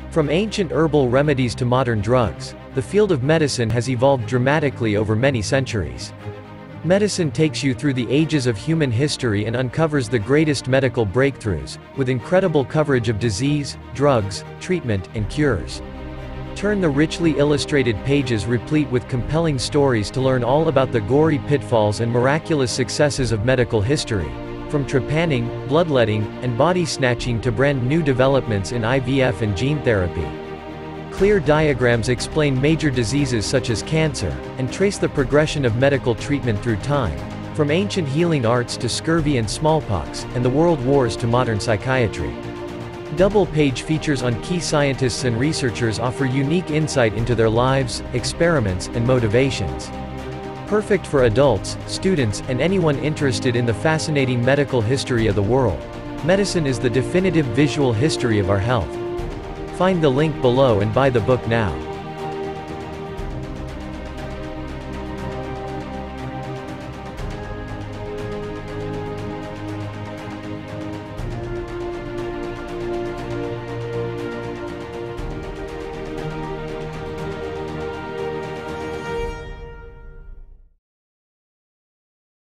From ancient herbal remedies to modern drugs, the field of medicine has evolved dramatically over many centuries. Medicine takes you through the ages of human history and uncovers the greatest medical breakthroughs, with incredible coverage of disease, drugs, treatment, and cures. Turn the richly illustrated pages replete with compelling stories to learn all about the gory pitfalls and miraculous successes of medical history. From trepanning, bloodletting, and body snatching to brand new developments in IVF and gene therapy. Clear diagrams explain major diseases such as cancer, and trace the progression of medical treatment through time, from ancient healing arts to scurvy and smallpox, and the world wars to modern psychiatry. Double-page features on key scientists and researchers offer unique insight into their lives, experiments, and motivations. Perfect for adults, students, and anyone interested in the fascinating medical history of the world. Medicine is the definitive visual history of our health. Find the link below and buy the book now.